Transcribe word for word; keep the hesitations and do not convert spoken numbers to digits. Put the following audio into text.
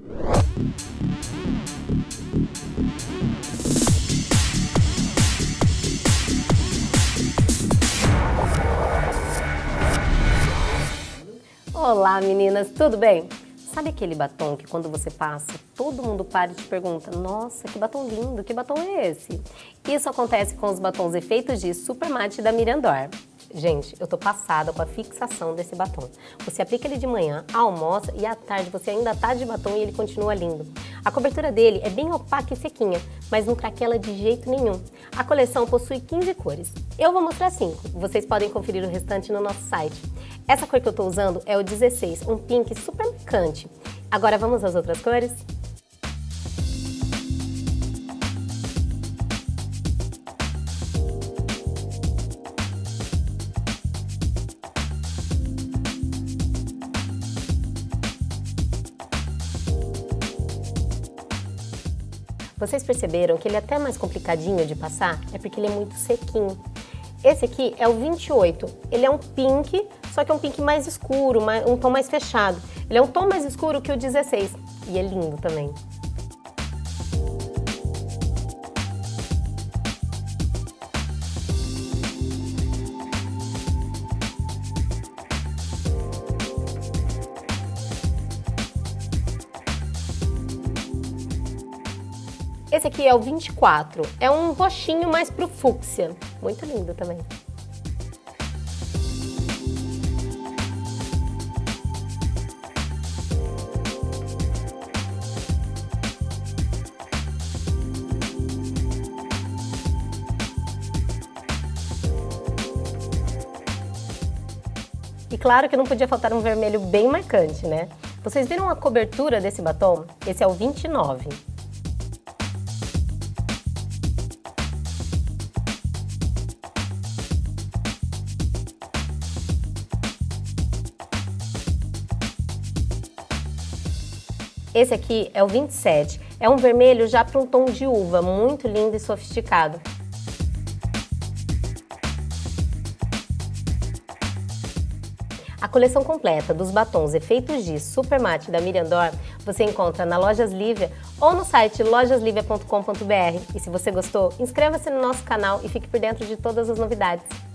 Olá meninas, tudo bem? Sabe aquele batom que quando você passa, todo mundo para e te pergunta: nossa, que batom lindo, que batom é esse? Isso acontece com os batons efeitos de Super Matte da Miriam Dor. Gente, eu tô passada com a fixação desse batom. Você aplica ele de manhã, almoça e à tarde você ainda tá de batom e ele continua lindo. A cobertura dele é bem opaca e sequinha, mas não craquela de jeito nenhum. A coleção possui quinze cores. Eu vou mostrar cinco, vocês podem conferir o restante no nosso site. Essa cor que eu tô usando é o dezesseis, um pink super marcante. Agora vamos às outras cores? Vocês perceberam que ele é até mais complicadinho de passar? É porque ele é muito sequinho. Esse aqui é o vinte e oito, ele é um pink, só que é um pink mais escuro, um tom mais fechado. Ele é um tom mais escuro que o dezesseis e é lindo também. Esse aqui é o vinte e quatro, é um roxinho mais pro fúcsia, muito lindo também. E claro que não podia faltar um vermelho bem marcante, né? Vocês viram a cobertura desse batom? Esse é o vinte e nove. Esse aqui é o vinte e sete, é um vermelho já para um tom de uva, muito lindo e sofisticado. A coleção completa dos batons efeitos de Super Matte da Miriam Dor você encontra na Lojas Livia ou no site lojas livia ponto com ponto br. E se você gostou, inscreva-se no nosso canal e fique por dentro de todas as novidades.